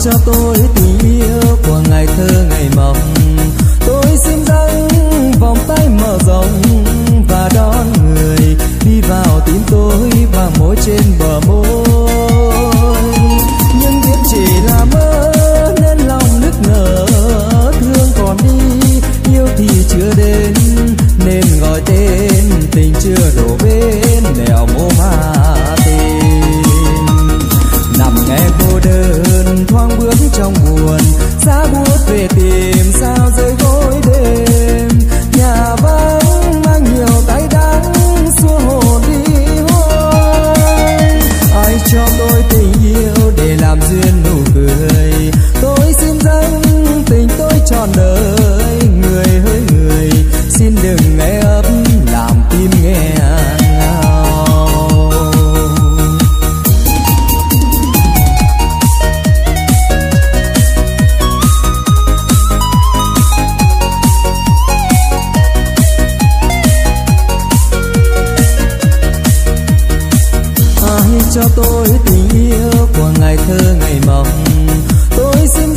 cho tôi tình yêu của ngày thơ ngày mộng. Tôi xin dâng vòng tay mở rộng và đón người đi vào tim tôi và môi trên bờ môi. Nhưng biết chỉ là mơ nên lòng nức nở, thương còn đi yêu thì chưa đến, nên gọi tên tình chưa đổ bên nẻo mô mà tìm. Nằm nghe cô đơn thoáng bước trong buồn, giá buốt về tìm sao rơi gối đêm. Nhà vắng mang nhiều tay đắng xua hồn đi hoài. Ai cho tôi tình yêu để làm duyên nụ cười, tôi xin dâng tình tôi trọn đời. Người hỡi người xin đừng nghe ấp làm tim nghe ngào. Ai cho tôi tình yêu của ngày thơ ngày mộng, tôi xin